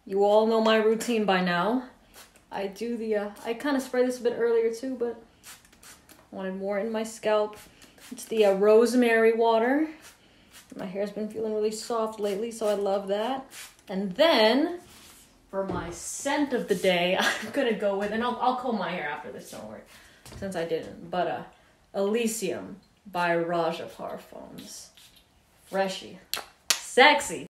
You all know my routine by now. I do the, I kind of sprayed this a bit earlier too, but wanted more in my scalp. It's the rosemary water. My hair's been feeling really soft lately, so I love that. And then, for my scent of the day, I'm gonna go with, and I'll comb my hair after this, don't worry, since I didn't, but Elysium by Raja Parfums. Freshy. Sexy.